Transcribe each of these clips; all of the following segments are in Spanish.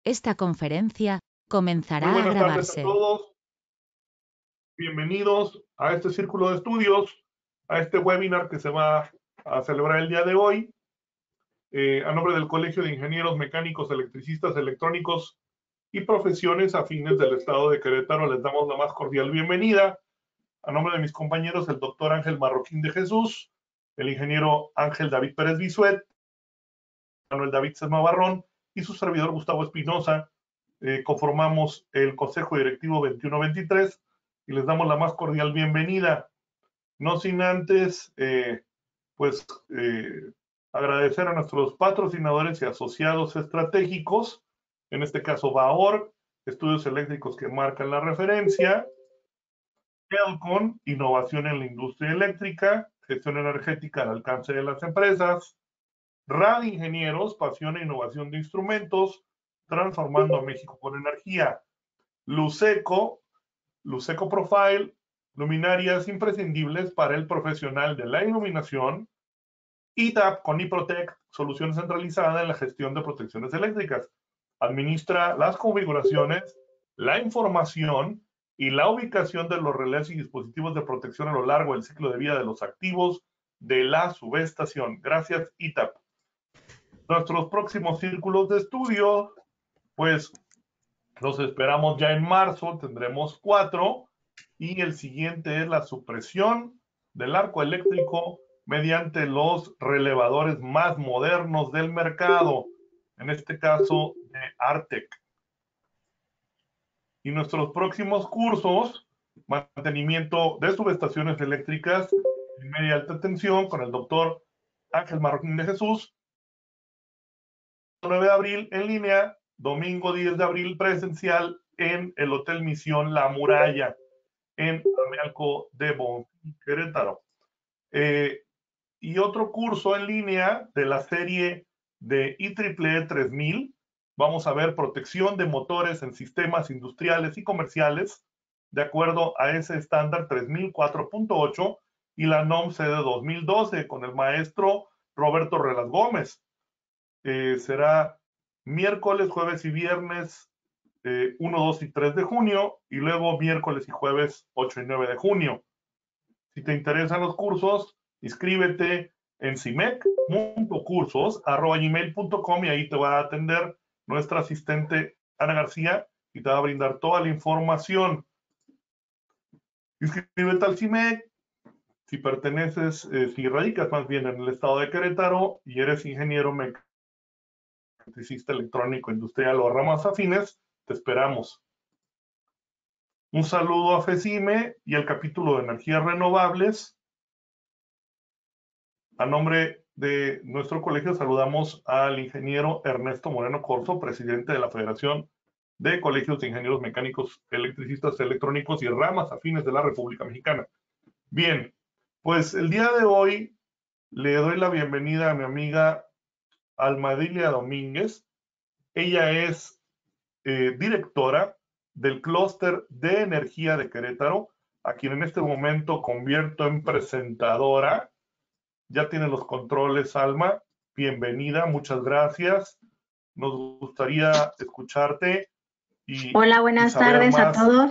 Esta conferencia comenzará Muy a buenas tardes grabarse. a todos. Bienvenidos a este círculo de estudios, a este webinar que se va a celebrar el día de hoy. A nombre del Colegio de Ingenieros Mecánicos, Electricistas, Electrónicos y Profesiones Afines del Estado de Querétaro, les damos la más cordial bienvenida. A nombre de mis compañeros, el doctor Ángel Marroquín de Jesús, el ingeniero Ángel David Pérez Bisuet, Manuel David Sesma Barrón y su servidor Gustavo Espinosa, conformamos el Consejo Directivo 2123 y les damos la más cordial bienvenida. No sin antes, agradecer a nuestros patrocinadores y asociados estratégicos, en este caso Baor, estudios eléctricos que marcan la referencia, Elcon, innovación en la industria eléctrica, gestión energética al alcance de las empresas, Rad Ingenieros, pasión e innovación de instrumentos, transformando a México con energía. Luceco Profile, luminarias imprescindibles para el profesional de la iluminación. ITAP con iProtect, solución centralizada en la gestión de protecciones eléctricas. Administra las configuraciones, la información y la ubicación de los relés y dispositivos de protección a lo largo del ciclo de vida de los activos de la subestación. Gracias, ITAP. Nuestros próximos círculos de estudio, pues los esperamos ya en marzo, tendremos 4, y el siguiente es la supresión del arco eléctrico mediante los relevadores más modernos del mercado, en este caso de Artec. Y nuestros próximos cursos, mantenimiento de subestaciones eléctricas en media alta tensión con el doctor Ángel Marroquín de Jesús, 9 de abril en línea, domingo 10 de abril presencial en el Hotel Misión La Muralla, en Amealco de Bonfil, Querétaro. Y otro curso en línea de la serie de IEEE 3000. Vamos a ver protección de motores en sistemas industriales y comerciales de acuerdo a ese estándar 3004.8 y la NOM CD 2012 con el maestro Roberto Relas Gómez. Será miércoles, jueves y viernes 1, 2 y 3 de junio y luego miércoles y jueves 8 y 9 de junio. Si te interesan los cursos, inscríbete en cimec.cursos@gmail.com y ahí te va a atender nuestra asistente Ana García y te va a brindar toda la información. Inscríbete al CIMEC si perteneces, si radicas más bien en el estado de Querétaro y eres ingeniero mecánico, electricista, electrónico, industrial o ramas afines, te esperamos. Un saludo a FECIME y al capítulo de energías renovables. A nombre de nuestro colegio saludamos al ingeniero Ernesto Moreno Corzo, presidente de la Federación de Colegios de Ingenieros Mecánicos, Electricistas, Electrónicos y ramas afines de la República Mexicana. Bien, pues el día de hoy le doy la bienvenida a mi amiga Almadilia Domínguez. Ella es directora del Clúster de Energía de Querétaro, a quien en este momento convierto en presentadora. Ya tiene los controles, Alma. Bienvenida, muchas gracias. Nos gustaría escucharte Hola, buenas saber tardes a más todos.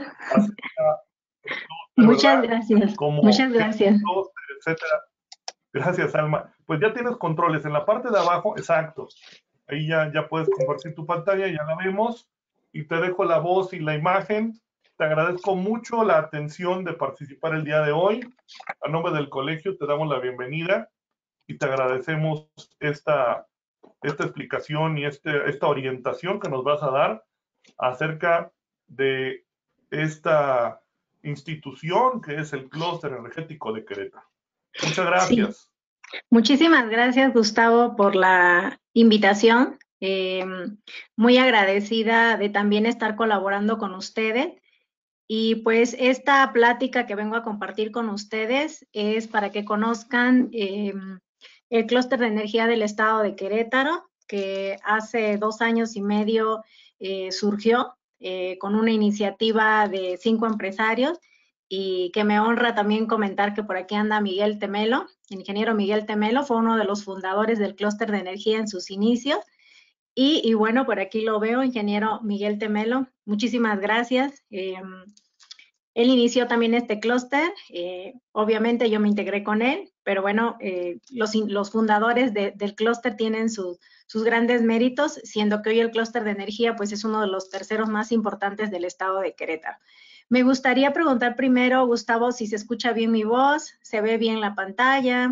Muchas gracias. Muchas gracias. Etcétera. Gracias, Alma. Pues ya tienes controles en la parte de abajo, exacto. Ahí ya puedes compartir tu pantalla, ya la vemos. Y te dejo la voz y la imagen. Te agradezco mucho la atención de participar el día de hoy. A nombre del colegio te damos la bienvenida y te agradecemos esta explicación y esta orientación que nos vas a dar acerca de esta institución que es el Clúster Energético de Querétaro. Muchas gracias. Sí. Muchísimas gracias, Gustavo, por la invitación. Muy agradecida de también estar colaborando con ustedes. Y pues esta plática que vengo a compartir con ustedes es para que conozcan el Clúster de Energía del Estado de Querétaro, que hace 2 años y medio surgió con una iniciativa de 5 empresarios y que me honra también comentar que por aquí anda Miguel Temelo, el ingeniero Miguel Temelo, fue uno de los fundadores del Clúster de Energía en sus inicios Y bueno, por aquí lo veo, ingeniero Miguel Temelo. Muchísimas gracias. Él inició también este clúster, obviamente yo me integré con él, pero bueno, los fundadores del clúster tienen sus grandes méritos, siendo que hoy el clúster de energía pues es uno de los terceros más importantes del estado de Querétaro. Me gustaría preguntar primero, Gustavo, si se escucha bien mi voz, se ve bien la pantalla.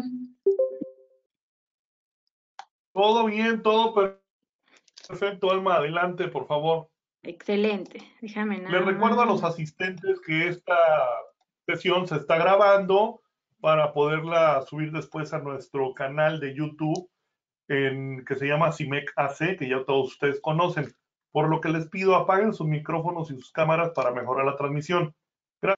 Todo bien, todo perfecto, Alma, adelante, por favor. Excelente, déjame Les nada recuerdo a los más. asistentes que esta sesión se está grabando para poderla subir después a nuestro canal de YouTube que se llama CIMEC AC, que ya todos ustedes conocen. Por lo que les pido apaguen sus micrófonos y sus cámaras para mejorar la transmisión. Gracias.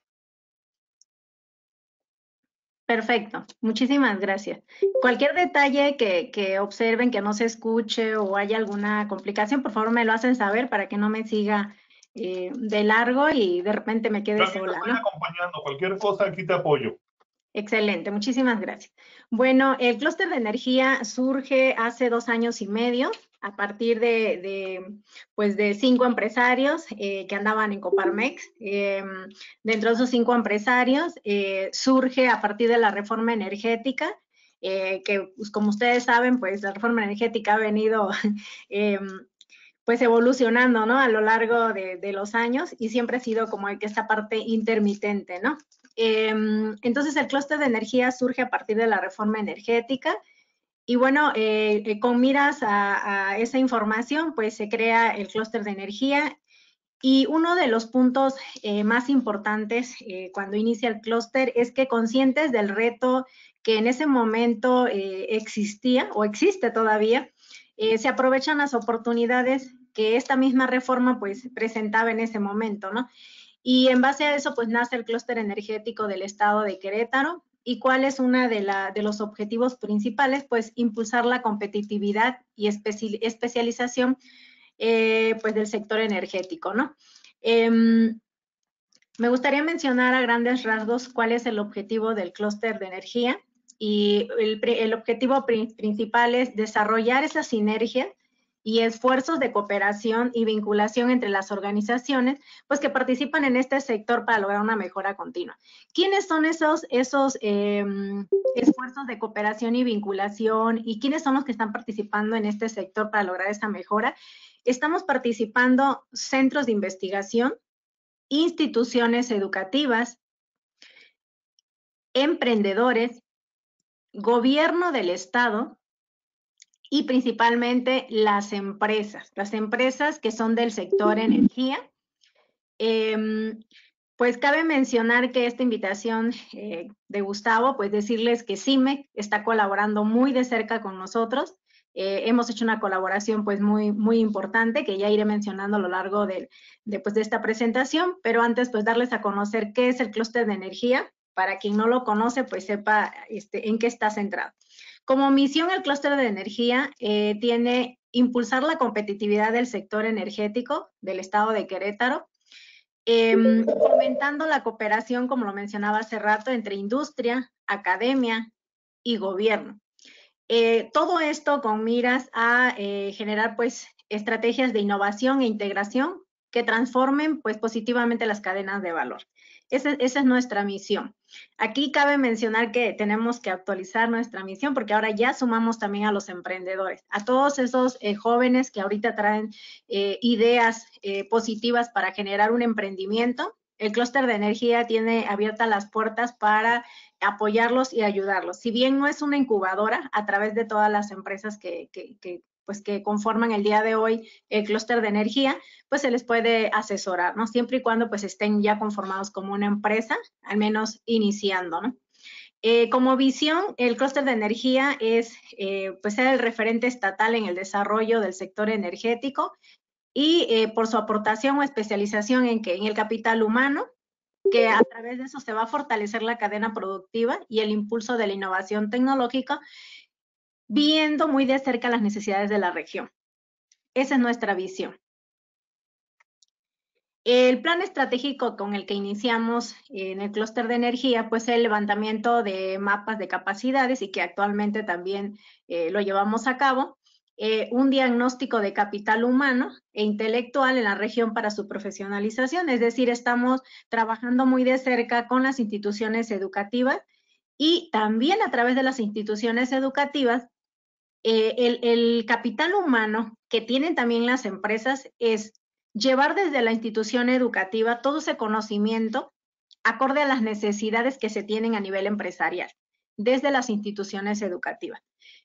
Perfecto, muchísimas gracias. Cualquier detalle que observen que no se escuche o haya alguna complicación, por favor me lo hacen saber para que no me siga de largo y de repente me quede Yo aquí te sola, estoy ¿no? acompañando. Cualquier cosa, aquí te apoyo. Excelente, muchísimas gracias. Bueno, el clúster de energía surge hace 2 años y medio a partir pues de 5 empresarios que andaban en Coparmex. Dentro de esos 5 empresarios surge a partir de la reforma energética, que pues, como ustedes saben, pues la reforma energética ha venido pues evolucionando, ¿no? A lo largo de los años y siempre ha sido como que esta parte intermitente, ¿no? Entonces el clúster de energía surge a partir de la reforma energética y bueno, con miras a esa información, pues se crea el clúster de energía y uno de los puntos más importantes cuando inicia el clúster es que conscientes del reto que en ese momento existía o existe todavía, se aprovechan las oportunidades que esta misma reforma pues presentaba en ese momento, ¿no? Y en base a eso pues nace el clúster energético del estado de Querétaro. ¿Y cuál es uno de los objetivos principales? Pues impulsar la competitividad y especialización pues del sector energético, ¿no? Me gustaría mencionar a grandes rasgos cuál es el objetivo del clúster de energía y el objetivo principal es desarrollar esa sinergia y esfuerzos de cooperación y vinculación entre las organizaciones pues que participan en este sector para lograr una mejora continua. ¿Quiénes son esos esfuerzos de cooperación y vinculación y quiénes son los que están participando en este sector para lograr esa mejora? Estamos participando centros de investigación, instituciones educativas, emprendedores, gobierno del estado y principalmente las empresas que son del sector energía. Pues cabe mencionar que esta invitación de Gustavo, pues decirles que CIMEC está colaborando muy de cerca con nosotros. Hemos hecho una colaboración pues muy importante que ya iré mencionando a lo largo de esta presentación, pero antes pues darles a conocer qué es el clúster de energía, para quien no lo conoce pues sepa en qué está centrado. Como misión el clúster de energía tiene impulsar la competitividad del sector energético del estado de Querétaro, fomentando la cooperación, como lo mencionaba hace rato, entre industria, academia y gobierno. Todo esto con miras a generar pues estrategias de innovación e integración que transformen pues positivamente las cadenas de valor. Esa es nuestra misión. Aquí cabe mencionar que tenemos que actualizar nuestra misión porque ahora ya sumamos también a los emprendedores, a todos esos jóvenes que ahorita traen ideas positivas para generar un emprendimiento. El clúster de energía tiene abiertas las puertas para apoyarlos y ayudarlos. Si bien no es una incubadora, a través de todas las empresas que conforman el día de hoy el clúster de energía, pues se les puede asesorar, ¿no? Siempre y cuando pues estén ya conformados como una empresa, al menos iniciando, ¿no? Como visión, el clúster de energía es pues ser el referente estatal en el desarrollo del sector energético y por su aportación o especialización en el capital humano, que a través de eso se va a fortalecer la cadena productiva y el impulso de la innovación tecnológica, viendo muy de cerca las necesidades de la región. Esa es nuestra visión. El plan estratégico con el que iniciamos en el clúster de energía, pues el levantamiento de mapas de capacidades y que actualmente también lo llevamos a cabo, un diagnóstico de capital humano e intelectual en la región para su profesionalización. Es decir, estamos trabajando muy de cerca con las instituciones educativas y también a través de las instituciones educativas, el capital humano que tienen también las empresas es llevar desde la institución educativa todo ese conocimiento acorde a las necesidades que se tienen a nivel empresarial desde las instituciones educativas.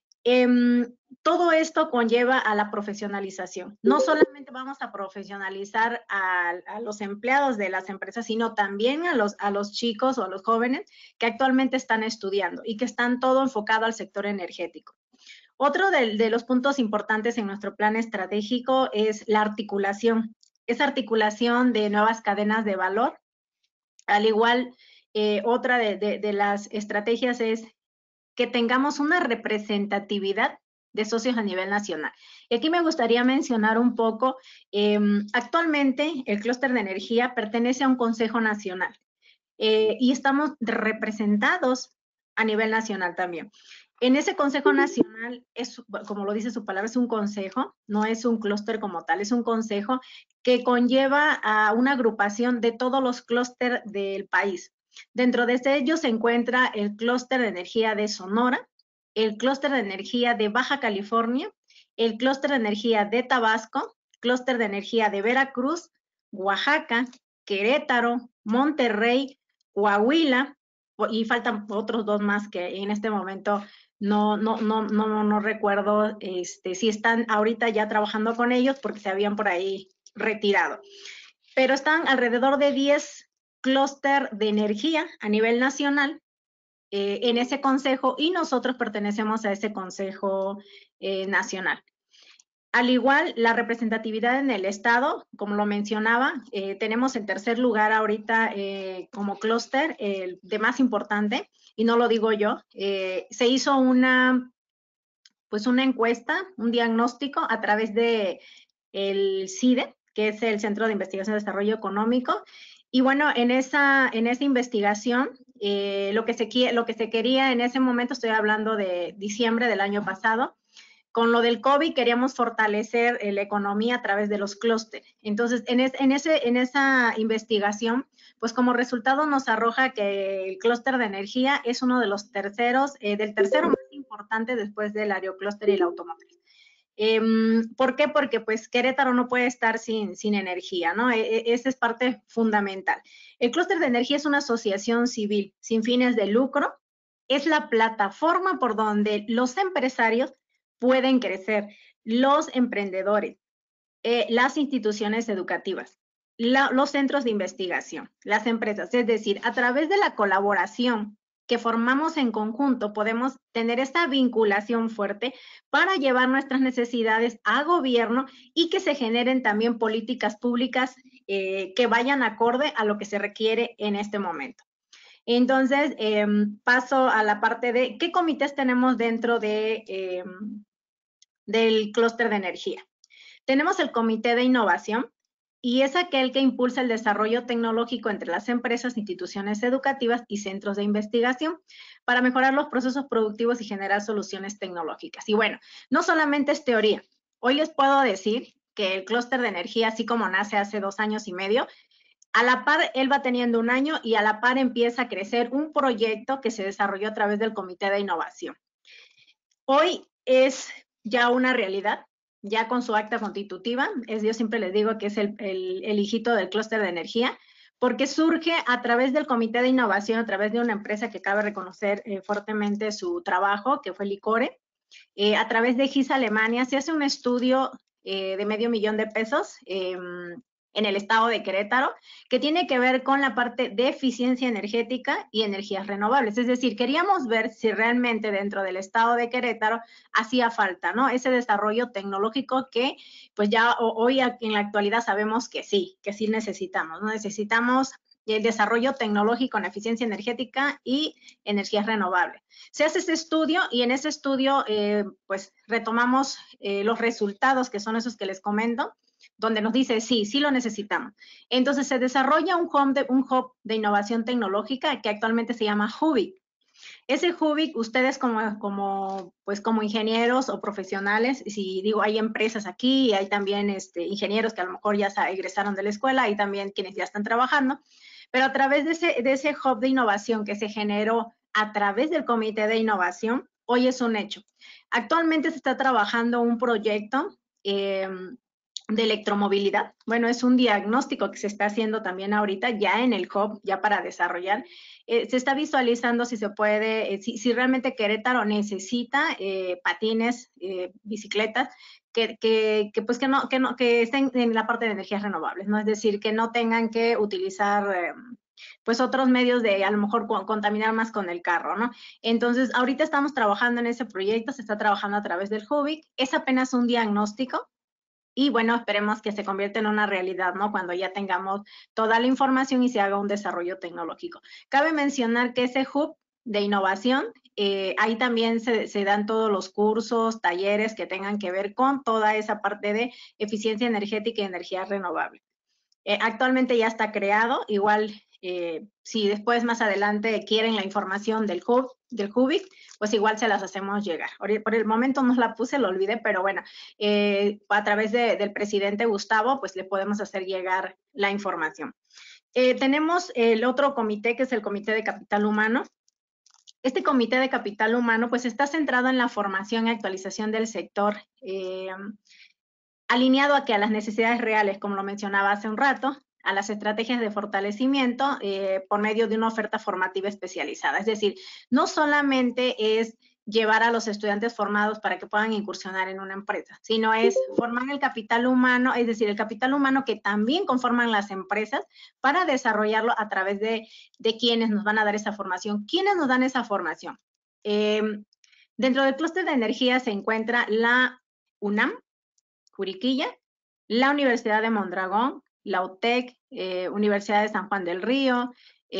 Todo esto conlleva a la profesionalización. No solamente vamos a profesionalizar a los empleados de las empresas, sino también a los chicos o a los jóvenes que actualmente están estudiando y que están todo enfocado al sector energético. Otro de los puntos importantes en nuestro plan estratégico es la articulación. Esa articulación de nuevas cadenas de valor. Al igual, otra de las estrategias es que tengamos una representatividad de socios a nivel nacional. Y aquí me gustaría mencionar un poco, actualmente el clúster de energía pertenece a un consejo nacional y estamos representados a nivel nacional también. En ese consejo nacional, es, como lo dice su palabra, es un consejo, no es un clúster como tal, es un consejo que conlleva a una agrupación de todos los clústeres del país. Dentro de ellos se encuentra el clúster de energía de Sonora, el clúster de energía de Baja California, el clúster de energía de Tabasco, clúster de energía de Veracruz, Oaxaca, Querétaro, Monterrey, Coahuila, y faltan otros dos más que en este momento no recuerdo si están ahorita ya trabajando con ellos porque se habían por ahí retirado. Pero están alrededor de 10 clúster de energía a nivel nacional en ese consejo y nosotros pertenecemos a ese consejo nacional. Al igual, la representatividad en el Estado, como lo mencionaba, tenemos el tercer lugar ahorita como clúster, el de más importante, y no lo digo yo. Se hizo una encuesta, un diagnóstico a través de el CIDE, que es el Centro de Investigación y Desarrollo Económico. Y bueno, en esa investigación, lo que se quería en ese momento, estoy hablando de diciembre del año pasado, con lo del COVID queríamos fortalecer la economía a través de los clústeres. Entonces, en esa investigación, pues como resultado nos arroja que el clúster de energía es uno de los terceros, del tercero más importante después del aeroclúster y el automotriz. ¿Por qué? Porque pues Querétaro no puede estar sin energía, ¿no? Esa es parte fundamental. El clúster de energía es una asociación civil sin fines de lucro, es la plataforma por donde los empresarios pueden crecer, los emprendedores, las instituciones educativas, los centros de investigación, las empresas. Es decir, a través de la colaboración que formamos en conjunto, podemos tener esta vinculación fuerte para llevar nuestras necesidades a gobierno y que se generen también políticas públicas que vayan acorde a lo que se requiere en este momento. Entonces, paso a la parte de qué comités tenemos dentro de del clúster de energía. Tenemos el comité de innovación y es aquel que impulsa el desarrollo tecnológico entre las empresas, instituciones educativas y centros de investigación para mejorar los procesos productivos y generar soluciones tecnológicas. Y bueno, no solamente es teoría. Hoy les puedo decir que el clúster de energía, así como nace hace 2 años y medio, a la par él va teniendo 1 año y a la par empieza a crecer un proyecto que se desarrolló a través del comité de innovación. Hoy es ya una realidad, ya con su acta constitutiva, yo siempre les digo que es el hijito del clúster de energía, porque surge a través del comité de innovación, a través de una empresa que cabe reconocer fuertemente su trabajo, que fue el ICORE, a través de GIS Alemania, se hace un estudio de $500,000 en el estado de Querétaro, que tiene que ver con la parte de eficiencia energética y energías renovables. Es decir, queríamos ver si realmente dentro del estado de Querétaro hacía falta, ¿no? Ese desarrollo tecnológico que pues ya hoy en la actualidad sabemos que sí necesitamos, ¿no? Necesitamos el desarrollo tecnológico en eficiencia energética y energías renovables. Se hace ese estudio y en ese estudio pues retomamos los resultados que son esos que les comento, donde nos dice sí lo necesitamos. Entonces se desarrolla un hub de innovación tecnológica que actualmente se llama HUBIC. Ese HUBIC, ustedes como ingenieros o profesionales, si digo, hay empresas aquí y hay también ingenieros que a lo mejor ya egresaron de la escuela, hay también quienes ya están trabajando, pero a través de ese hub de innovación que se generó a través del Comité de Innovación, hoy es un hecho. Actualmente se está trabajando un proyecto de electromovilidad. Bueno, es un diagnóstico que se está haciendo también ahorita ya en el hub, ya para desarrollar. Se está visualizando si se puede, si realmente Querétaro necesita patines, bicicletas, que estén en la parte de energías renovables, ¿no? Es decir, que no tengan que utilizar pues otros medios de a lo mejor contaminar más con el carro, ¿no? Entonces, ahorita estamos trabajando en ese proyecto, se está trabajando a través del HUBIC, es apenas un diagnóstico, y bueno, esperemos que se convierta en una realidad, ¿no? Cuando ya tengamos toda la información y se haga un desarrollo tecnológico. Cabe mencionar que ese hub de innovación, ahí también se dan todos los cursos, talleres que tengan que ver con toda esa parte de eficiencia energética y energía renovable. Actualmente ya está creado, igual si después más adelante quieren la información del HUBIC, pues igual se las hacemos llegar. Por el momento no la puse, lo olvidé, pero bueno, a través del presidente Gustavo, pues le podemos hacer llegar la información. Tenemos el otro comité, que es el Comité de Capital Humano. Este Comité de Capital Humano, pues está centrado en la formación y actualización del sector, alineado a las necesidades reales, como lo mencionaba hace un rato, a las estrategias de fortalecimiento por medio de una oferta formativa especializada. Es decir, no solamente es llevar a los estudiantes formados para que puedan incursionar en una empresa, sino es formar el capital humano, es decir, el capital humano que también conforman las empresas para desarrollarlo a través de quienes nos van a dar esa formación. ¿Quiénes nos dan esa formación? Dentro del clúster de energía se encuentra la UNAM, Juriquilla, la Universidad de Mondragón, la UTEC, Universidad de San Juan del Río,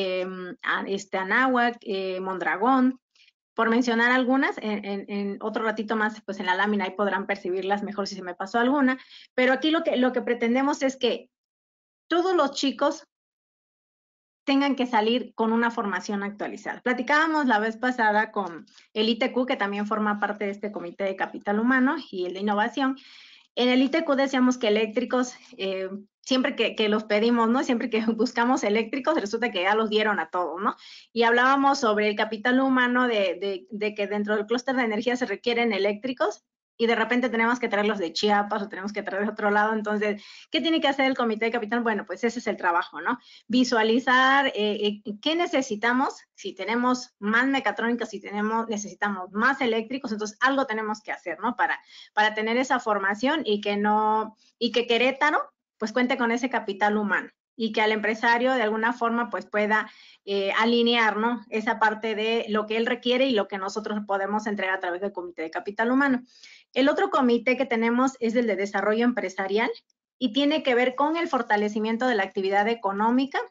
Anáhuac, Mondragón, por mencionar algunas. En otro ratito más, pues en la lámina ahí podrán percibirlas mejor si se me pasó alguna, pero aquí lo que pretendemos es que todos los chicos tengan que salir con una formación actualizada. Platicábamos la vez pasada con el ITQ, que también forma parte de este Comité de Capital Humano y el de Innovación. En el ITQ decíamos que eléctricos, siempre que los pedimos, ¿no? Siempre que buscamos eléctricos, resulta que ya los dieron a todos, ¿no? Y hablábamos sobre el capital humano de que dentro del clúster de energía se requieren eléctricos y de repente tenemos que traerlos de Chiapas o tenemos que traerlos de otro lado. Entonces, ¿qué tiene que hacer el Comité de Capital? Bueno, pues ese es el trabajo, ¿no? Visualizar qué necesitamos. Si tenemos más mecatrónica, si necesitamos más eléctricos, entonces algo tenemos que hacer, ¿no? Para tener esa formación y que Querétaro pues cuente con ese capital humano y que al empresario de alguna forma pues pueda alinear, ¿no? Esa parte de lo que él requiere y lo que nosotros podemos entregar a través del Comité de Capital Humano. El otro comité que tenemos es el de desarrollo empresarial y tiene que ver con el fortalecimiento de la actividad económica.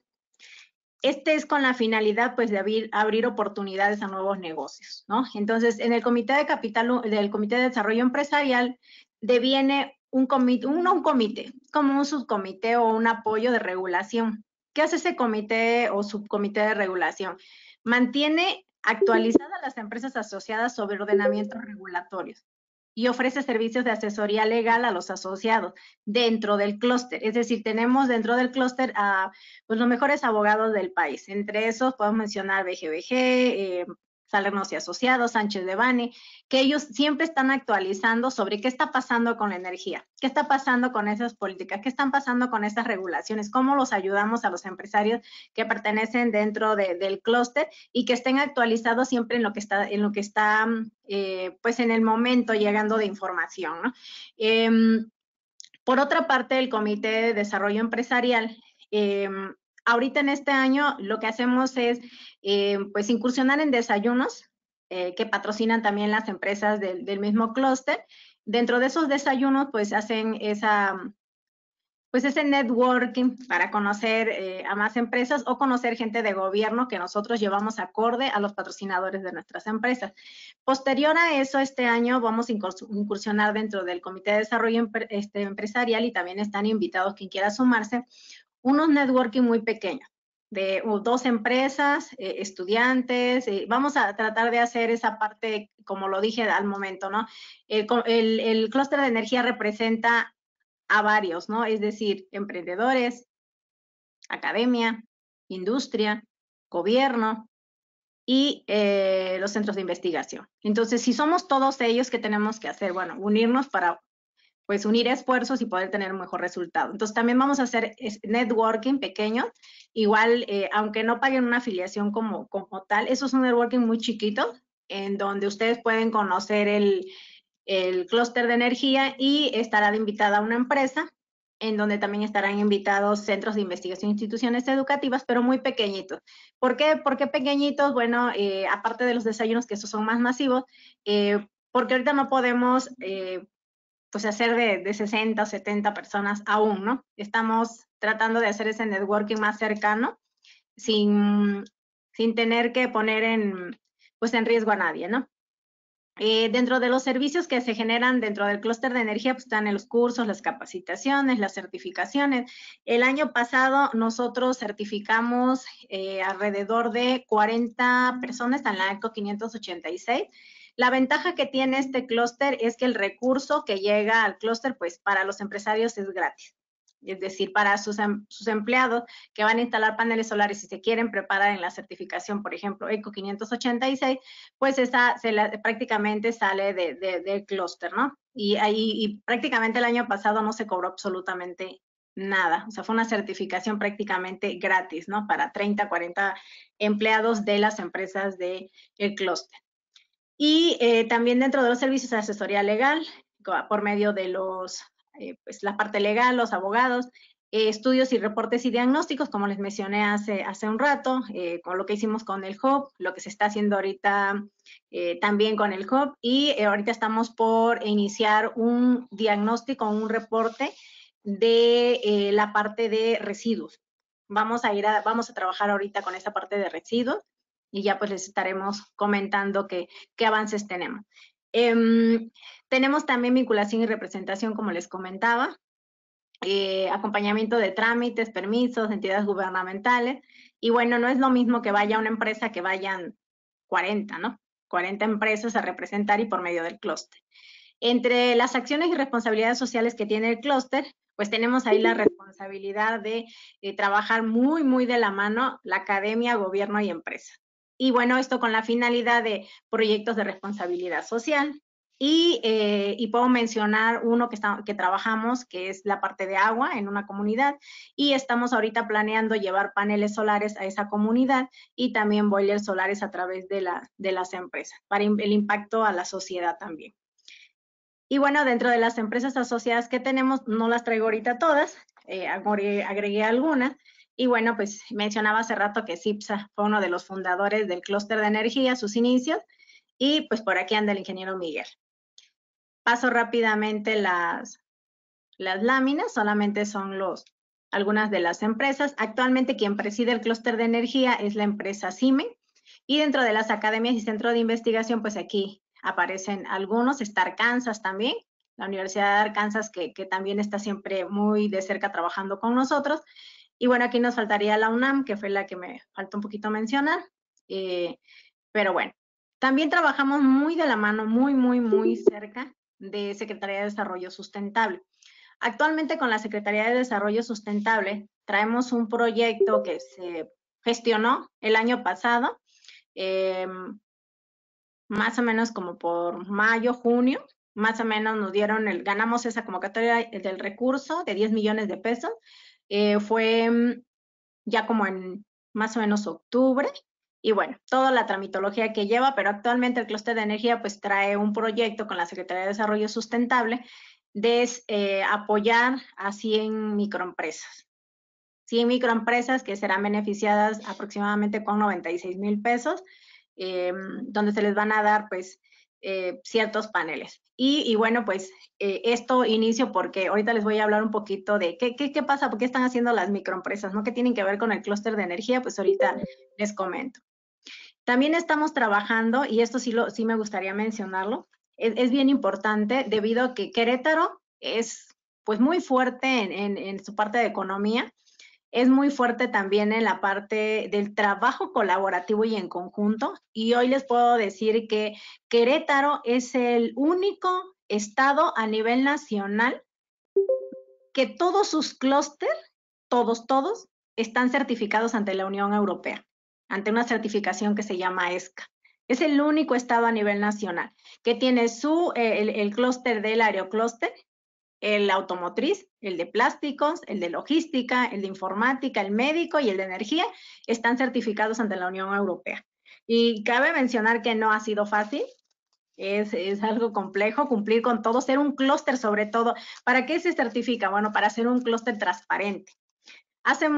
Este es con la finalidad, pues, de abrir oportunidades a nuevos negocios, ¿no? Entonces, en el Comité de del Comité de Desarrollo Empresarial deviene un comité, como un subcomité o un apoyo de regulación. ¿Qué hace ese comité o subcomité de regulación? Mantiene actualizadas las empresas asociadas sobre ordenamientos regulatorios y ofrece servicios de asesoría legal a los asociados dentro del clúster. Es decir, tenemos dentro del clúster a pues, los mejores abogados del país. Entre esos podemos mencionar BGBG, Salernos y Asociados, Sánchez de Bani, que ellos siempre están actualizando sobre qué está pasando con la energía, qué está pasando con esas políticas, qué están pasando con esas regulaciones, cómo los ayudamos a los empresarios que pertenecen dentro del clúster y que estén actualizados siempre en lo que está pues en el momento llegando de información, ¿no? Por otra parte, el Comité de Desarrollo Empresarial, ahorita en este año lo que hacemos es pues incursionar en desayunos que patrocinan también las empresas del mismo clúster. Dentro de esos desayunos pues hacen ese networking para conocer a más empresas o conocer gente de gobierno que nosotros llevamos acorde a los patrocinadores de nuestras empresas. Posterior a eso, este año vamos a incursionar dentro del Comité de Desarrollo Empresarial y también están invitados quien quiera sumarse, unos networking muy pequeños. 2 empresas, estudiantes. Vamos a tratar de hacer esa parte, como lo dije al momento, ¿no? El clúster de energía representa a varios, ¿no? Es decir, emprendedores, academia, industria, gobierno y los centros de investigación. Entonces, si somos todos ellos, ¿qué tenemos que hacer? Bueno, unirnos para pues unir esfuerzos y poder tener un mejor resultado. Entonces también vamos a hacer networking pequeño, igual aunque no paguen una afiliación como tal, eso es un networking muy chiquito en donde ustedes pueden conocer el clúster de energía y estará de invitada a una empresa en donde también estarán invitados centros de investigación, instituciones educativas, pero muy pequeñitos. ¿Por qué pequeñitos? Bueno, aparte de los desayunos, que esos son más masivos, porque ahorita no podemos pues hacer de 60 o 70 personas aún, ¿no? Estamos tratando de hacer ese networking más cercano sin tener que poner pues en riesgo a nadie, ¿no? Dentro de los servicios que se generan dentro del clúster de energía, pues están los cursos, las capacitaciones, las certificaciones. El año pasado nosotros certificamos alrededor de 40 personas en la ECO 586. La ventaja que tiene este clúster es que el recurso que llega al clúster, pues para los empresarios es gratis. Es decir, para sus empleados que van a instalar paneles solares y se quieren preparar en la certificación, por ejemplo, ECO 586, pues esa prácticamente sale del clúster, ¿no? Y prácticamente el año pasado no se cobró absolutamente nada. O sea, fue una certificación prácticamente gratis, ¿no? Para 30, 40 empleados de las empresas del clúster. Y también dentro de los servicios de asesoría legal, por medio de pues la parte legal, los abogados, estudios y reportes y diagnósticos, como les mencioné hace un rato, con lo que hicimos con el Hub, lo que se está haciendo ahorita también con el Hub, y ahorita estamos por iniciar un diagnóstico, un reporte de la parte de residuos. Vamos a trabajar ahorita con esa parte de residuos y ya pues les estaremos comentando qué avances tenemos. Tenemos también vinculación y representación, como les comentaba, acompañamiento de trámites, permisos, entidades gubernamentales, y bueno, no es lo mismo que vaya una empresa que vayan 40, ¿no? 40 empresas a representar y por medio del clúster. Entre las acciones y responsabilidades sociales que tiene el clúster, pues tenemos ahí la responsabilidad de trabajar muy, muy de la mano la academia, gobierno y empresa. Y bueno, esto con la finalidad de proyectos de responsabilidad social. Y puedo mencionar uno que trabajamos, que es la parte de agua en una comunidad, y estamos ahorita planeando llevar paneles solares a esa comunidad y también boilers solares a través de las empresas, para el impacto a la sociedad también. Y bueno, dentro de las empresas asociadas que tenemos, no las traigo ahorita todas, agregué algunas. Y bueno, pues mencionaba hace rato que CIPSA fue uno de los fundadores del clúster de energía, sus inicios, y pues por aquí anda el ingeniero Miguel. Paso rápidamente las láminas, solamente son algunas de las empresas. Actualmente quien preside el clúster de energía es la empresa CIME, y dentro de las academias y centros de investigación, pues aquí aparecen algunos, está Arkansas también, la Universidad de Arkansas que también está siempre muy de cerca trabajando con nosotros. Y bueno, aquí nos faltaría la UNAM, que fue la que me faltó un poquito mencionar, pero bueno, también trabajamos muy de la mano, muy, muy, muy cerca de Secretaría de Desarrollo Sustentable. Actualmente con la Secretaría de Desarrollo Sustentable traemos un proyecto que se gestionó el año pasado, más o menos como por mayo, junio, más o menos nos ganamos esa convocatoria del recurso de 10 millones de pesos. Fue ya como en más o menos octubre, y bueno, toda la tramitología que lleva, pero actualmente el clúster de energía pues trae un proyecto con la Secretaría de Desarrollo Sustentable de apoyar a 100 microempresas. 100 microempresas que serán beneficiadas aproximadamente con 96,000 pesos, donde se les van a dar pues ciertos paneles. Y bueno, pues esto inicio porque ahorita les voy a hablar un poquito de qué pasa, por qué están haciendo las microempresas, ¿no? ¿Qué tienen que ver con el clúster de energía? Pues ahorita les comento. También estamos trabajando, y esto sí me gustaría mencionarlo, es bien importante debido a que Querétaro es pues muy fuerte en su parte de economía. es muy fuerte también en la parte del trabajo colaborativo y en conjunto. Y hoy les puedo decir que Querétaro es el único estado a nivel nacional que todos sus clústeres, todos, están certificados ante la Unión Europea, ante una certificación que se llama ESCA. Es el único estado a nivel nacional que tiene el clúster del aeroclúster, el automotriz, el de plásticos, el de logística, el de informática, el médico y el de energía, están certificados ante la Unión Europea. Y cabe mencionar que no ha sido fácil, es algo complejo cumplir con todo, ser un clúster sobre todo. ¿Para qué se certifica? Bueno, para ser un clúster transparente. Hace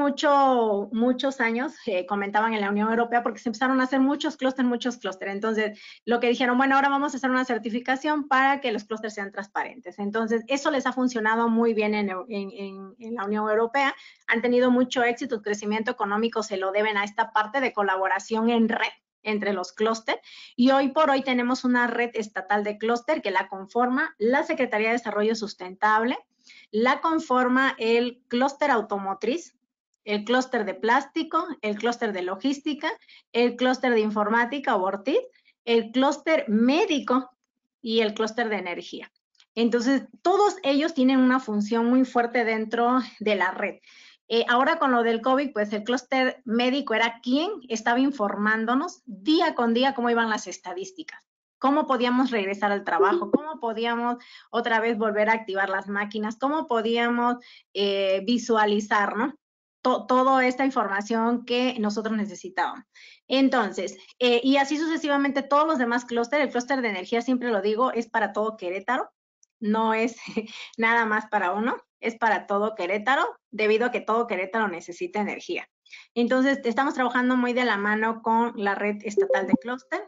muchos años comentaban en la Unión Europea porque se empezaron a hacer muchos clústeres. Entonces, lo que dijeron, bueno, ahora vamos a hacer una certificación para que los clústeres sean transparentes. Entonces, eso les ha funcionado muy bien en la Unión Europea. Han tenido mucho éxito, el crecimiento económico se lo deben a esta parte de colaboración en red entre los clústeres, y hoy por hoy tenemos una red estatal de clúster que la conforma la Secretaría de Desarrollo Sustentable, la conforma el clúster automotriz, el clúster de plástico, el clúster de logística, el clúster de informática o Ortiz, el clúster médico y el clúster de energía. Entonces, todos ellos tienen una función muy fuerte dentro de la red. Ahora con lo del COVID, pues el clúster médico era quien estaba informándonos día con día cómo iban las estadísticas, cómo podíamos regresar al trabajo, cómo podíamos otra vez volver a activar las máquinas, cómo podíamos visualizar, ¿no? Toda esta información que nosotros necesitábamos. Entonces, y así sucesivamente todos los demás clústeres, el clúster de energía, siempre lo digo, es para todo Querétaro, no es nada más para uno, es para todo Querétaro, debido a que todo Querétaro necesita energía. Entonces, estamos trabajando muy de la mano con la red estatal de clúster.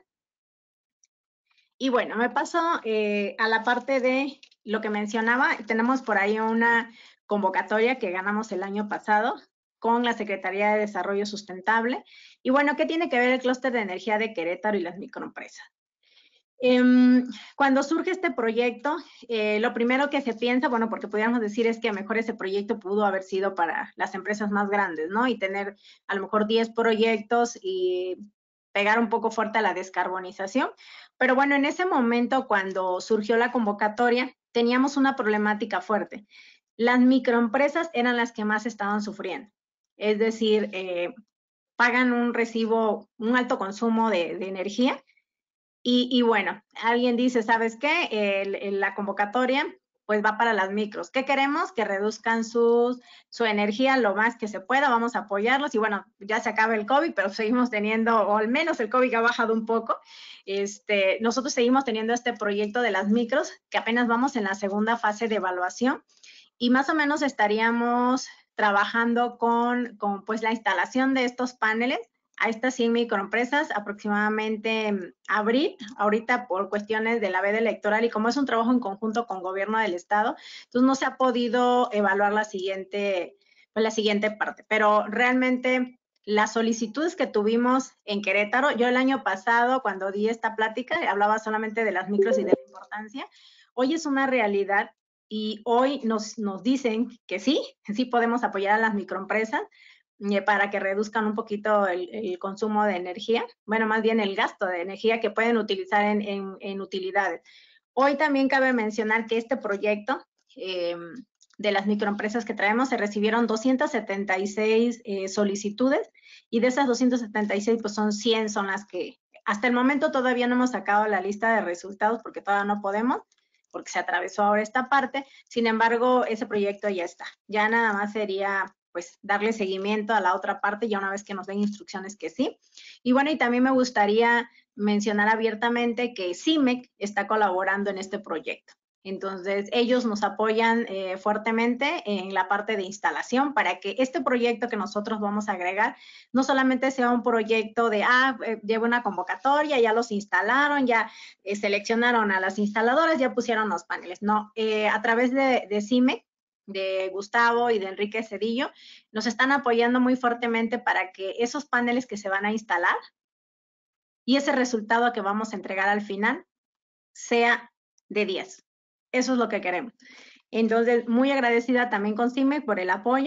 Y bueno, me paso a la parte de lo que mencionaba. Tenemos por ahí una convocatoria que ganamos el año pasado con la Secretaría de Desarrollo Sustentable. Y bueno, ¿qué tiene que ver el clúster de energía de Querétaro y las microempresas? Cuando surge este proyecto, lo primero que se piensa, bueno, porque pudiéramos decir es que a lo mejor ese proyecto pudo haber sido para las empresas más grandes, ¿no? Y tener a lo mejor 10 proyectos y pegar un poco fuerte a la descarbonización. Pero bueno, en ese momento, cuando surgió la convocatoria, teníamos una problemática fuerte. Las microempresas eran las que más estaban sufriendo. Es decir, pagan un recibo, un alto consumo de energía. Y bueno, alguien dice, ¿sabes qué? La convocatoria pues va para las micros. ¿Qué queremos? Que reduzcan su energía lo más que se pueda, vamos a apoyarlos. Y bueno, ya se acaba el COVID, pero seguimos teniendo, o al menos el COVID ha bajado un poco. Nosotros seguimos teniendo este proyecto de las micros, que apenas vamos en la segunda fase de evaluación. Y más o menos estaríamos trabajando con pues la instalación de estos paneles a estas 100 microempresas aproximadamente en abril, ahorita por cuestiones de la veda electoral y como es un trabajo en conjunto con gobierno del estado, entonces no se ha podido evaluar la siguiente parte, pero realmente las solicitudes que tuvimos en Querétaro, yo el año pasado cuando di esta plática hablaba solamente de las micros y de la importancia, hoy es una realidad y hoy nos dicen que sí podemos apoyar a las microempresas, para que reduzcan un poquito el consumo de energía, bueno, más bien el gasto de energía que pueden utilizar en utilidades. Hoy también cabe mencionar que este proyecto de las microempresas que traemos se recibieron 276 solicitudes y de esas 276 pues son 100 son las que hasta el momento todavía no hemos sacado la lista de resultados porque todavía no podemos, porque se atravesó ahora esta parte. Sin embargo, ese proyecto ya está. Ya nada más sería pues darle seguimiento a la otra parte ya una vez que nos den instrucciones que sí. Y bueno, y también me gustaría mencionar abiertamente que CIMEC está colaborando en este proyecto. Entonces, ellos nos apoyan fuertemente en la parte de instalación para que este proyecto que nosotros vamos a agregar no solamente sea un proyecto de, lleva una convocatoria, ya los instalaron, ya seleccionaron a las instaladoras, ya pusieron los paneles. No, a través de CIMEC, de Gustavo y de Enrique Cedillo, nos están apoyando muy fuertemente para que esos paneles que se van a instalar y ese resultado que vamos a entregar al final sea de 10. Eso es lo que queremos. Entonces, muy agradecida también con CIMEC por el apoyo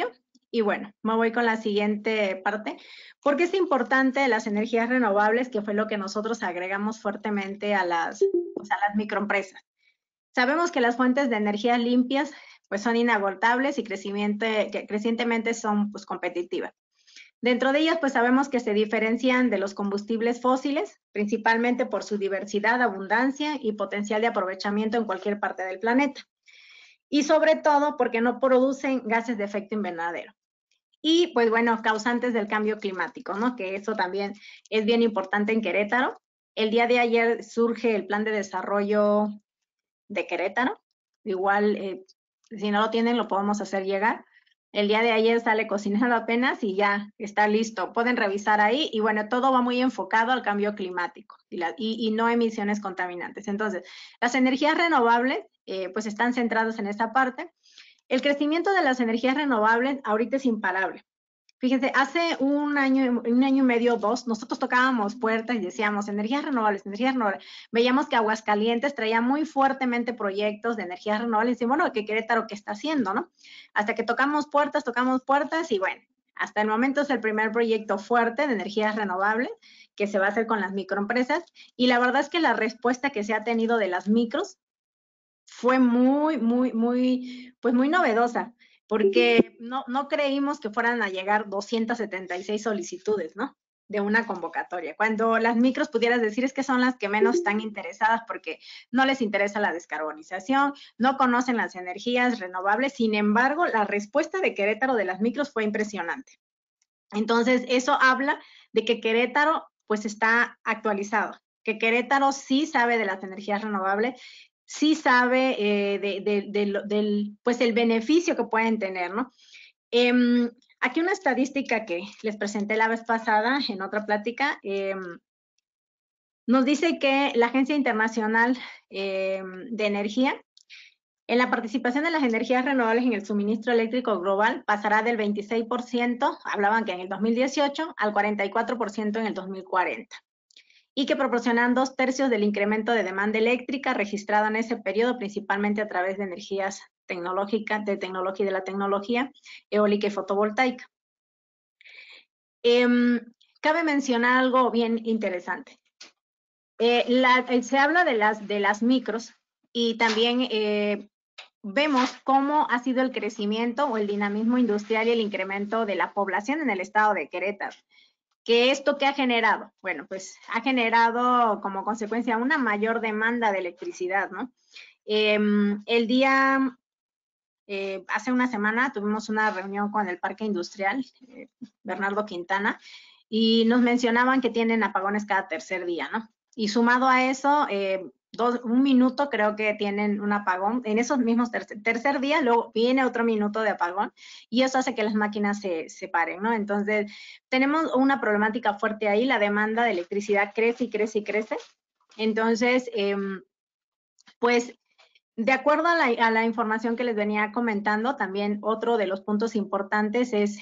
Y bueno, me voy con la siguiente parte. ¿Por qué es importante las energías renovables? Que fue lo que nosotros agregamos fuertemente a las microempresas. Sabemos que las fuentes de energía limpias pues son inagotables y crecientemente son pues competitivas. Dentro de ellas pues sabemos que se diferencian de los combustibles fósiles, principalmente por su diversidad, abundancia y potencial de aprovechamiento en cualquier parte del planeta. Y sobre todo porque no producen gases de efecto invernadero. Y pues bueno, causantes del cambio climático, ¿no? Que eso también es bien importante en Querétaro. El día de ayer surge el plan de desarrollo de Querétaro. Igual, si no lo tienen, lo podemos hacer llegar. El día de ayer sale cocinado apenas y ya está listo. Pueden revisar ahí y bueno, todo va muy enfocado al cambio climático y no emisiones contaminantes. Entonces, las energías renovables pues están centradas en esta parte. El crecimiento de las energías renovables ahorita es imparable. Fíjense, hace un año y medio, 2, nosotros tocábamos puertas y decíamos energías renovables, energías renovables. Veíamos que Aguascalientes traía muy fuertemente proyectos de energías renovables y bueno, que Querétaro, ¿qué está haciendo, no? Hasta que tocamos puertas y bueno, hasta el momento es el primer proyecto fuerte de energías renovables que se va a hacer con las microempresas y la verdad es que la respuesta que se ha tenido de las micros fue muy novedosa, porque no creímos que fueran a llegar 276 solicitudes, ¿no? De una convocatoria. Cuando las micros pudieras decir es que son las que menos están interesadas porque no les interesa la descarbonización, no conocen las energías renovables, sin embargo, la respuesta de Querétaro de las micros fue impresionante. Entonces, eso habla de que Querétaro pues está actualizado, que Querétaro sí sabe de las energías renovables, sí sabe el beneficio que pueden tener, ¿no? Aquí una estadística que les presenté la vez pasada en otra plática, nos dice que la Agencia Internacional de Energía, en la participación de las energías renovables en el suministro eléctrico global pasará del 26%, hablaban que en el 2018, al 44% en el 2040. Y que proporcionan 2/3 del incremento de demanda eléctrica registrado en ese periodo, principalmente a través de energías tecnológicas, de la tecnología eólica y fotovoltaica. Cabe mencionar algo bien interesante. Se habla de las micros y también vemos cómo ha sido el crecimiento o el dinamismo industrial y el incremento de la población en el estado de Querétaro. ¿Qué esto qué ha generado? Bueno, pues ha generado como consecuencia una mayor demanda de electricidad, ¿no? Hace una semana tuvimos una reunión con el Parque Industrial, Bernardo Quintana, y nos mencionaban que tienen apagones cada tercer día, ¿no? Y sumado a eso, un minuto creo que tienen un apagón. En esos mismos tercer día, luego viene otro minuto de apagón y eso hace que las máquinas se paren, ¿no? Entonces, tenemos una problemática fuerte ahí. La demanda de electricidad crece y crece y crece. Entonces, pues, de acuerdo a la información que les venía comentando, también otro de los puntos importantes es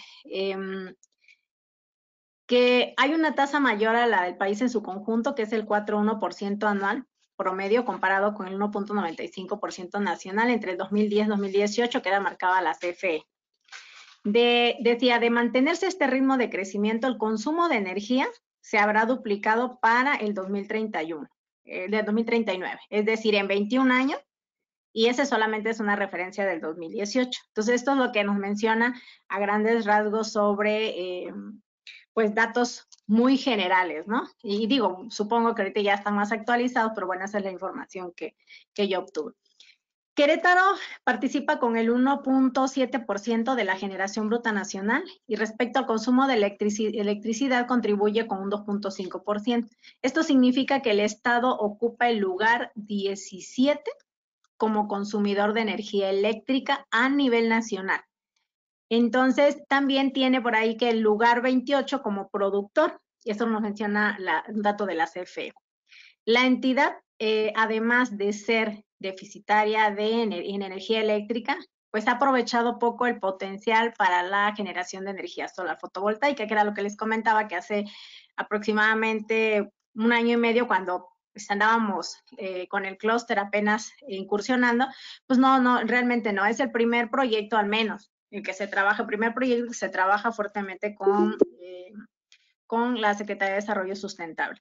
que hay una tasa mayor a la del país en su conjunto, que es el 4,1% anual promedio comparado con el 1,95% nacional entre el 2010 y 2018 que era marcada la CFE. Decía, de mantenerse este ritmo de crecimiento, el consumo de energía se habrá duplicado para el 2031, del 2039, es decir, en 21 años, y ese solamente es una referencia del 2018. Entonces, esto es lo que nos menciona a grandes rasgos sobre pues datos muy generales, ¿no? Y digo, supongo que ahorita ya están más actualizados, pero bueno, esa es la información que yo obtuve. Querétaro participa con el 1,7% de la generación bruta nacional y respecto al consumo de electricidad contribuye con un 2,5%. Esto significa que el Estado ocupa el lugar 17 como consumidor de energía eléctrica a nivel nacional. Entonces, también tiene por ahí que el lugar 28 como productor, y eso nos menciona un dato de la CFE. La entidad, además de ser deficitaria en energía eléctrica, pues ha aprovechado poco el potencial para la generación de energía solar fotovoltaica, que era lo que les comentaba que hace aproximadamente un año y medio cuando pues andábamos con el clúster apenas incursionando, pues no, realmente no, es el primer proyecto al menos que se trabaja, el primer proyecto que se trabaja fuertemente con la Secretaría de Desarrollo Sustentable.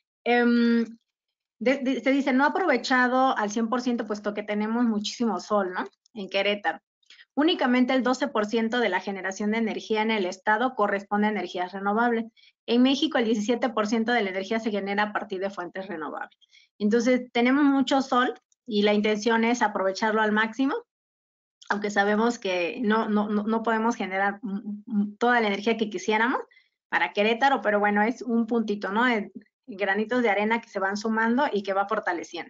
Se dice, no aprovechado al 100%, puesto que tenemos muchísimo sol, ¿no? En Querétaro. Únicamente el 12% de la generación de energía en el estado corresponde a energías renovables. En México, el 17% de la energía se genera a partir de fuentes renovables. Entonces, tenemos mucho sol y la intención es aprovecharlo al máximo, aunque sabemos que no podemos generar toda la energía que quisiéramos para Querétaro, pero bueno, es un puntito, ¿no? Granitos de arena que se van sumando y que va fortaleciendo.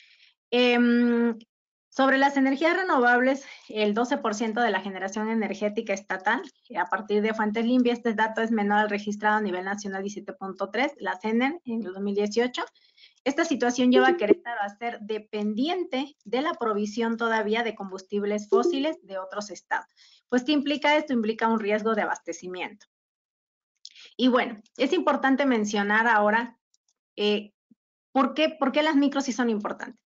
Sobre las energías renovables, el 12% de la generación energética estatal, a partir de fuentes limpias, este dato es menor al registrado a nivel nacional 17.3, la CENER en el 2018. Esta situación lleva a Querétaro a ser dependiente de la provisión todavía de combustibles fósiles de otros estados. Pues, ¿qué implica esto? Implica un riesgo de abastecimiento. Y bueno, es importante mencionar ahora ¿por qué las micros sí son importantes?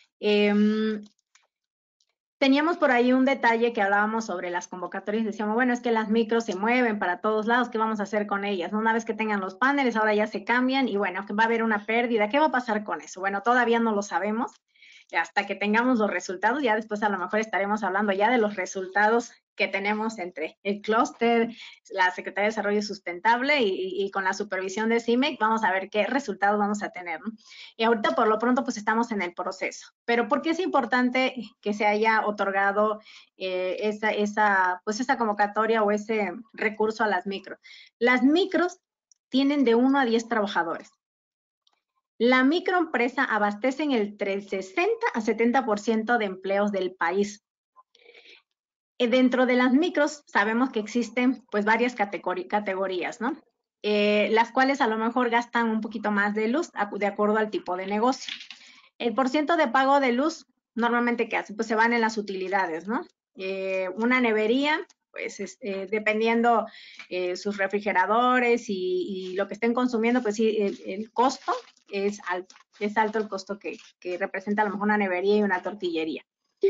Teníamos por ahí un detalle que hablábamos sobre las convocatorias, decíamos, bueno, es que las micros se mueven para todos lados, ¿qué vamos a hacer con ellas? Una vez que tengan los paneles, ahora ya se cambian y bueno, que va a haber una pérdida, ¿qué va a pasar con eso? Bueno, todavía no lo sabemos, hasta que tengamos los resultados, ya después a lo mejor estaremos hablando ya de los resultados que tenemos entre el clúster, la Secretaría de Desarrollo Sustentable y con la supervisión de CIMEC, vamos a ver qué resultados vamos a tener, ¿no? Y ahorita por lo pronto pues estamos en el proceso. Pero ¿por qué es importante que se haya otorgado esa convocatoria o ese recurso a las micros? Las micros tienen de 1 a 10 trabajadores. La microempresa abastece entre el 60 a 70% de empleos del país. Dentro de las micros sabemos que existen pues varias categorías, ¿no? Las cuales a lo mejor gastan un poquito más de luz de acuerdo al tipo de negocio. El porciento de pago de luz, normalmente, ¿qué hace? Pues se van en las utilidades, ¿no? Una nevería, pues dependiendo sus refrigeradores y lo que estén consumiendo, pues sí, el costo es alto. Es alto el costo que representa a lo mejor una nevería y una tortillería.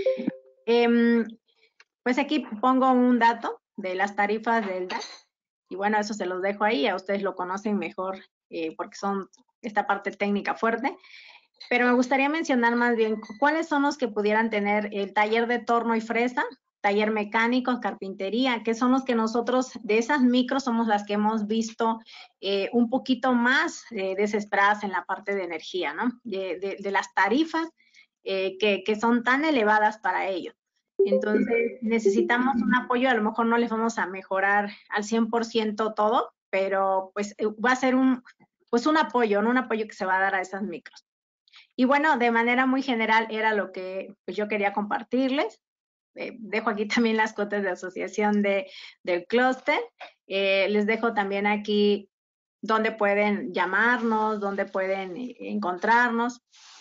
Pues aquí pongo un dato de las tarifas del DAC. Y bueno, eso se los dejo ahí, a ustedes lo conocen mejor porque son esta parte técnica fuerte. Pero me gustaría mencionar más bien cuáles son los que pudieran tener el taller de torno y fresa, taller mecánico, carpintería, que son los que nosotros de esas micros somos las que hemos visto un poquito más desesperadas en la parte de energía, ¿no? De las tarifas que son tan elevadas para ellos. Entonces, necesitamos un apoyo, a lo mejor no les vamos a mejorar al 100% todo, pero pues va a ser un apoyo, ¿no? Un apoyo que se va a dar a esas micros. Y bueno, de manera muy general era lo que pues, yo quería compartirles. Dejo aquí también las cuotas de asociación del clúster. Les dejo también aquí dónde pueden llamarnos, dónde pueden encontrarnos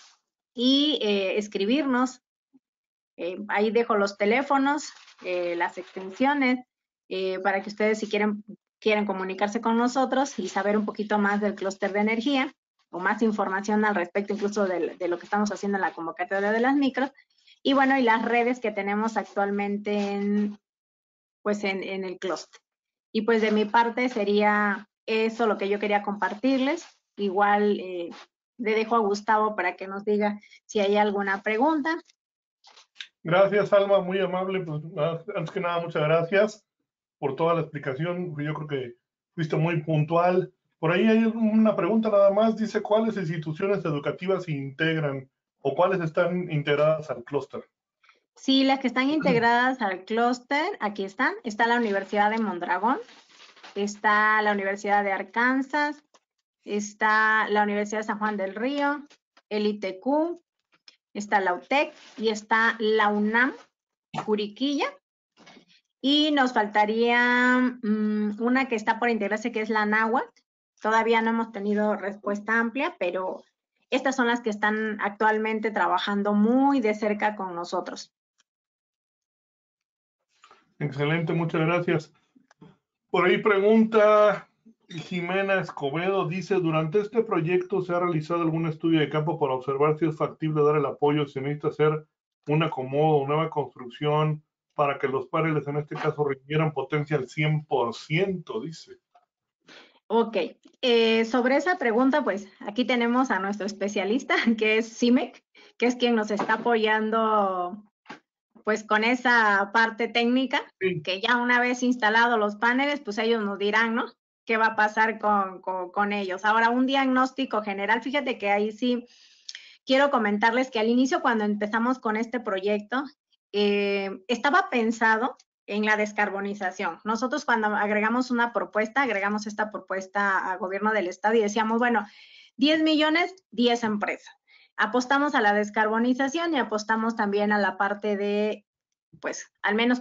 y escribirnos. Ahí dejo los teléfonos, las extensiones, para que ustedes si quieren comunicarse con nosotros y saber un poquito más del clúster de energía o más información al respecto incluso de lo que estamos haciendo en la convocatoria de las micros. Y bueno, y las redes que tenemos actualmente en el clúster. Y pues de mi parte sería eso lo que yo quería compartirles. Igual le dejo a Gustavo para que nos diga si hay alguna pregunta. Gracias, Alma, muy amable. Pues, antes que nada, muchas gracias por toda la explicación. Yo creo que fuiste muy puntual. Por ahí hay una pregunta nada más. Dice, ¿cuáles instituciones educativas se integran o cuáles están integradas al clúster? Sí, las que están integradas al clúster, aquí están. Está la Universidad de Mondragón, está la Universidad de Arkansas, está la Universidad de San Juan del Río, el ITQ, está la UTEC y está la UNAM, Juriquilla. Y nos faltaría una que está por integrarse, que es la Náhuatl. Todavía no hemos tenido respuesta amplia, pero estas son las que están actualmente trabajando muy de cerca con nosotros. Excelente, muchas gracias. Por ahí pregunta Jimena Escobedo, dice, ¿durante este proyecto se ha realizado algún estudio de campo para observar si es factible dar el apoyo, si necesita hacer un acomodo, nueva construcción para que los paneles en este caso requieran potencia al 100%, dice. Ok, sobre esa pregunta, pues aquí tenemos a nuestro especialista, que es CIMEC, que es quien nos está apoyando pues con esa parte técnica, Sí. que ya una vez instalados los paneles, pues ellos nos dirán, ¿no? ¿Qué va a pasar con ellos? Ahora, un diagnóstico general, fíjate que ahí sí quiero comentarles que al inicio cuando empezamos con este proyecto, estaba pensado en la descarbonización. Nosotros cuando agregamos esta propuesta a gobierno del estado y decíamos, bueno, 10 millones, 10 empresas. Apostamos a la descarbonización y apostamos también a la parte de, pues, al menos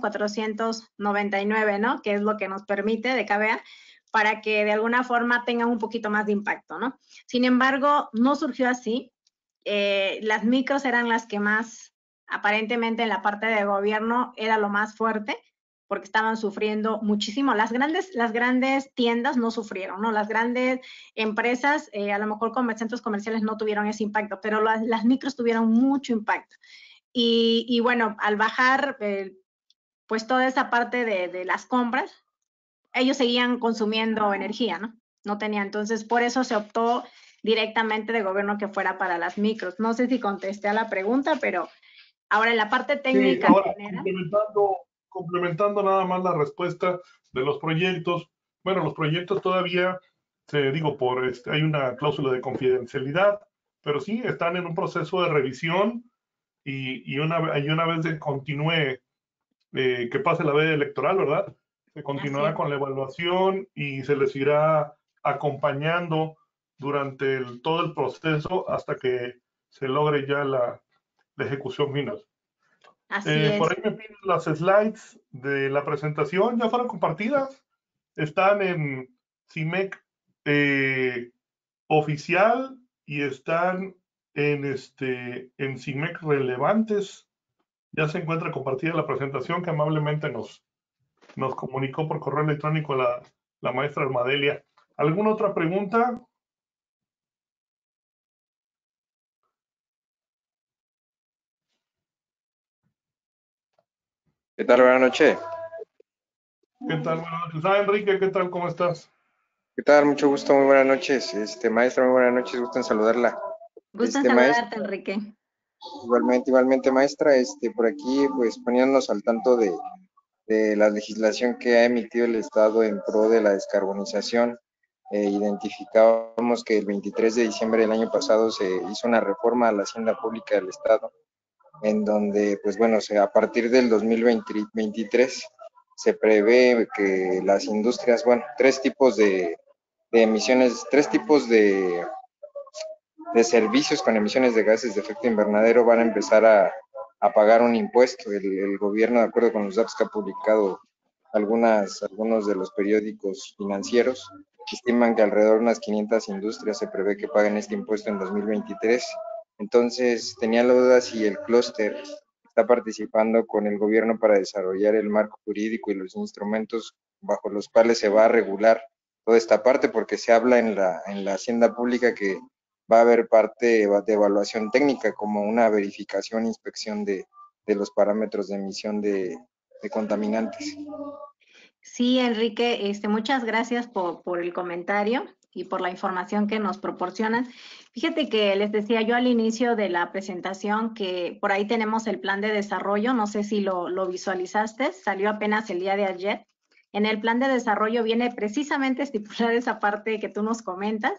499, ¿no? Que es lo que nos permite de KBA, para que de alguna forma tengan un poquito más de impacto, ¿no? Sin embargo, no surgió así. Las micros eran las que más, aparentemente en la parte de gobierno, era lo más fuerte, porque estaban sufriendo muchísimo. Las grandes tiendas no sufrieron, ¿no? Las grandes empresas, a lo mejor con centros comerciales no tuvieron ese impacto, pero las micros tuvieron mucho impacto. Y bueno, al bajar, pues toda esa parte de las compras, ellos seguían consumiendo energía, ¿no? No tenían, entonces por eso se optó directamente de gobierno que fuera para las micros. No sé si contesté a la pregunta, pero ahora en la parte técnica Sí, ahora general. complementando nada más la respuesta de los proyectos. Bueno, los proyectos todavía, digo, hay una cláusula de confidencialidad, pero sí están en un proceso de revisión y una vez que continúe, que pase la veda electoral, ¿verdad? Se continuará con la evaluación y se les irá acompañando durante todo el proceso hasta que se logre ya la ejecución final. Así es. Por ahí me piden las slides de la presentación, ya fueron compartidas, están en CIMEC oficial y están en CIMEC relevantes. Ya se encuentra compartida la presentación que amablemente nos comunicó por correo electrónico la maestra Armadelia. ¿Alguna otra pregunta? ¿Qué tal? Buenas noches. ¿Qué tal? Buenas noches. Enrique, ¿qué tal? ¿Cómo estás? ¿Qué tal? Mucho gusto, muy buenas noches. Maestra, muy buenas noches, gusto en saludarla. Gusto en Maestra, saludarte, Enrique. igualmente, maestra, por aquí, pues poniéndonos al tanto de la legislación que ha emitido el Estado en pro de la descarbonización. Identificábamos que el 23 de diciembre del año pasado se hizo una reforma a la hacienda pública del Estado, en donde, pues bueno, a partir del 2023 se prevé que las industrias, bueno, tres tipos de emisiones, tres tipos de servicios con emisiones de gases de efecto invernadero van a empezar a pagar un impuesto. El gobierno, de acuerdo con los datos que ha publicado algunos de los periódicos financieros, estiman que alrededor de unas 500 industrias se prevé que paguen este impuesto en 2023. Entonces, tenía la duda si el clúster está participando con el gobierno para desarrollar el marco jurídico y los instrumentos bajo los cuales se va a regular toda esta parte, porque se habla en la hacienda pública que va a haber parte de evaluación técnica, como una verificación, inspección de los parámetros de emisión de contaminantes. Sí, Enrique, muchas gracias por el comentario y por la información que nos proporcionan. Fíjate que les decía yo al inicio de la presentación que por ahí tenemos el plan de desarrollo, no sé si lo visualizaste, salió apenas el día de ayer. En el plan de desarrollo viene precisamente estipular esa parte que tú nos comentas.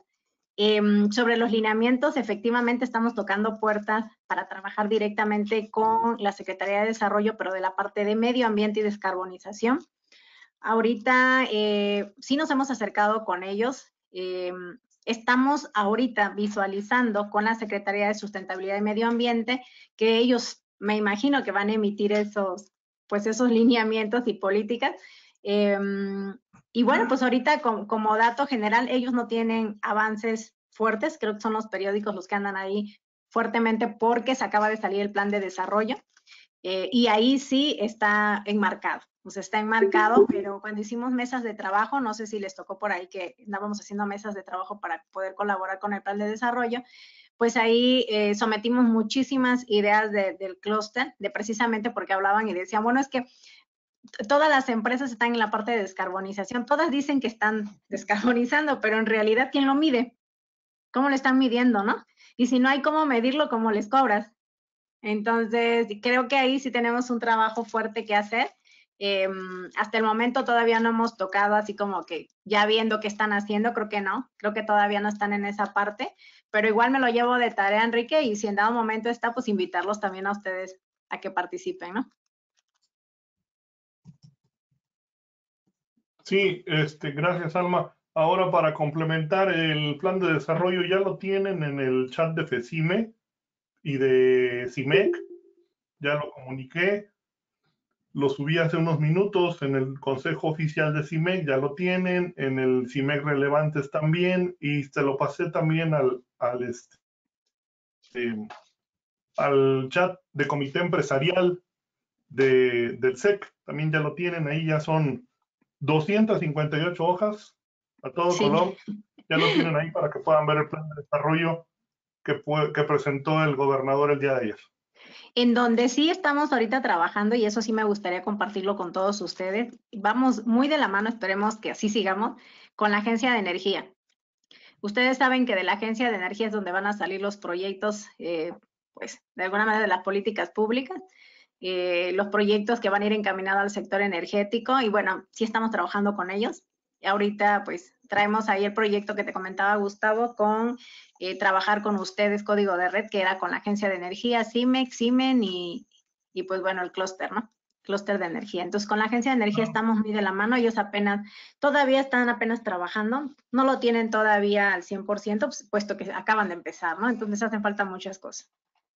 Sobre los lineamientos, efectivamente estamos tocando puertas para trabajar directamente con la Secretaría de Desarrollo, pero de la parte de medio ambiente y descarbonización. Ahorita sí nos hemos acercado con ellos. Estamos ahorita visualizando con la Secretaría de Sustentabilidad y Medio Ambiente que ellos, me imagino que van a emitir esos lineamientos y políticas. Y bueno, pues ahorita como dato general, ellos no tienen avances fuertes, creo que son los periódicos los que andan ahí fuertemente porque se acaba de salir el plan de desarrollo. Y ahí sí está enmarcado, pues está enmarcado, pero cuando hicimos mesas de trabajo, no sé si les tocó por ahí que andábamos haciendo mesas de trabajo para poder colaborar con el plan de desarrollo, pues ahí sometimos muchísimas ideas del clúster, de precisamente porque hablaban y decían, bueno, es que todas las empresas están en la parte de descarbonización, todas dicen que están descarbonizando, pero en realidad, ¿quién lo mide? ¿Cómo lo están midiendo, no? Y si no hay cómo medirlo, ¿cómo les cobras? Entonces, creo que ahí sí tenemos un trabajo fuerte que hacer. Hasta el momento todavía no hemos tocado así como que ya viendo qué están haciendo, creo que no, creo que todavía no están en esa parte, pero igual me lo llevo de tarea, Enrique, y si en dado momento está, pues invitarlos también a ustedes a que participen, ¿no? Sí, gracias, Alma. Ahora, para complementar, el plan de desarrollo ya lo tienen en el chat de FECIME y de CIMEC. Ya lo comuniqué, lo subí hace unos minutos en el Consejo Oficial de CIMEC, ya lo tienen, en el CIMEC Relevantes también, y se lo pasé también al chat de comité empresarial del SEC, también ya lo tienen, ahí ya son 258 hojas a todo Sí. color, ya lo tienen ahí para que puedan ver el plan de desarrollo que presentó el gobernador el día de ayer. En donde sí estamos ahorita trabajando, y eso sí me gustaría compartirlo con todos ustedes, vamos muy de la mano, esperemos que así sigamos, con la Agencia de Energía. Ustedes saben que de la Agencia de Energía es donde van a salir los proyectos, pues, de alguna manera de las políticas públicas, los proyectos que van a ir encaminados al sector energético, y bueno, sí estamos trabajando con ellos. Ahorita, pues, traemos ahí el proyecto que te comentaba, Gustavo, con trabajar con ustedes Código de Red, que era con la Agencia de Energía, CIMEC, CIMEN y pues, bueno, el clúster, ¿no? Clúster de energía. Entonces, con la Agencia de Energía estamos muy de la mano, ellos todavía están apenas trabajando, no lo tienen todavía al 100%, pues, puesto que acaban de empezar, ¿no? Entonces, hacen falta muchas cosas.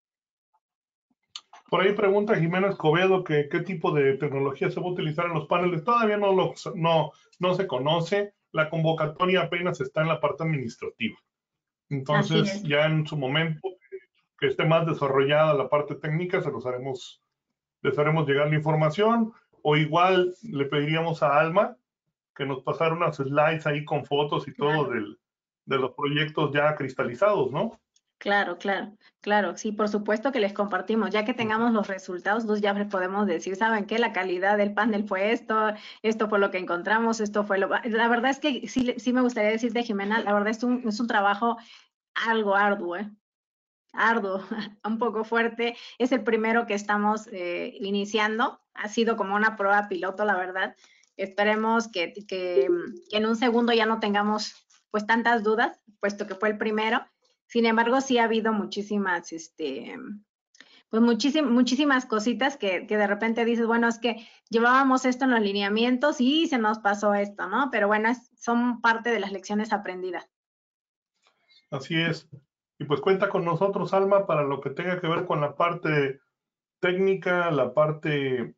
Por ahí pregunta Jimena Escobedo que qué tipo de tecnología se va a utilizar en los paneles. Todavía no se conoce. La convocatoria apenas está en la parte administrativa. Entonces, ya en su momento que esté más desarrollada la parte técnica, les haremos llegar la información. O igual le pediríamos a Alma que nos pasara unas slides ahí con fotos y todo de los proyectos ya cristalizados, ¿no? Claro, sí, por supuesto que les compartimos, ya que tengamos los resultados, pues ya les podemos decir, ¿saben qué? La calidad del panel fue esto fue lo que encontramos, esto fue La verdad es que sí me gustaría decirte, Jimena, la verdad es un trabajo algo arduo, arduo, un poco fuerte, es el primero que estamos iniciando, ha sido como una prueba piloto, la verdad, esperemos que en un segundo ya no tengamos pues tantas dudas, puesto que fue el primero. Sin embargo, sí ha habido muchísimas, pues muchísimas cositas que de repente dices, bueno, es que llevábamos esto en los lineamientos y se nos pasó esto, ¿no? Pero bueno, son parte de las lecciones aprendidas. Así es. Y pues cuenta con nosotros, Alma, para lo que tenga que ver con la parte técnica, la parte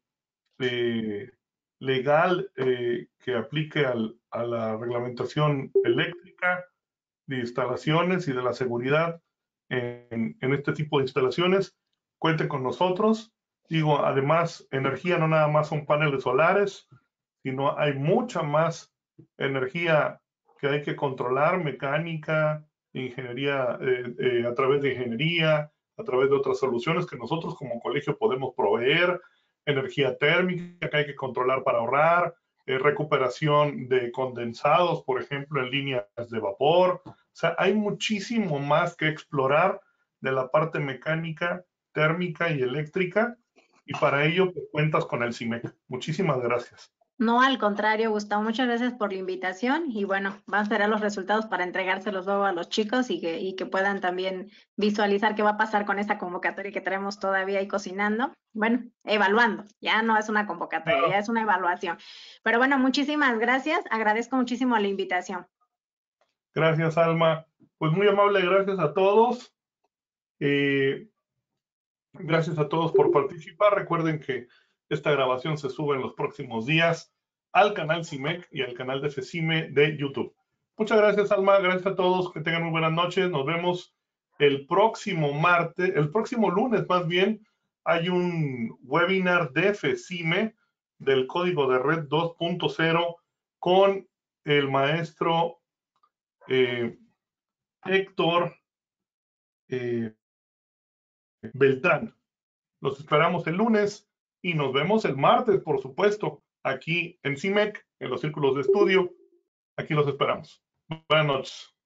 legal que aplique a la reglamentación eléctrica de instalaciones y de la seguridad en este tipo de instalaciones. Cuente con nosotros. Digo, además, energía no nada más son paneles solares, sino hay mucha más energía que hay que controlar, mecánica, ingeniería, a través de ingeniería, a través de otras soluciones que nosotros como colegio podemos proveer, energía térmica que hay que controlar para ahorrar, recuperación de condensados, por ejemplo, en líneas de vapor. O sea, hay muchísimo más que explorar de la parte mecánica, térmica y eléctrica, y para ello pues, cuentas con el CIMEC. Muchísimas gracias. No, al contrario, Gustavo, muchas gracias por la invitación y bueno, van a esperar los resultados para entregárselos luego a los chicos y que puedan también visualizar qué va a pasar con esta convocatoria que traemos todavía ahí cocinando. Bueno, evaluando, ya no es una convocatoria, ya es una evaluación. Pero bueno, muchísimas gracias, agradezco muchísimo la invitación. Gracias, Alma. Pues muy amable, gracias a todos. Gracias a todos por participar. Recuerden que esta grabación se sube en los próximos días al canal CIMEC y al canal de FECIME de YouTube. Muchas gracias, Alma. Gracias a todos. Que tengan muy buenas noches. Nos vemos el próximo lunes más bien. Hay un webinar de FECIME del Código de Red 2.0 con el maestro Héctor Beltrán. Los esperamos el lunes y nos vemos el martes, por supuesto, aquí en CIMEC, en los círculos de estudio. Aquí los esperamos. Buenas noches.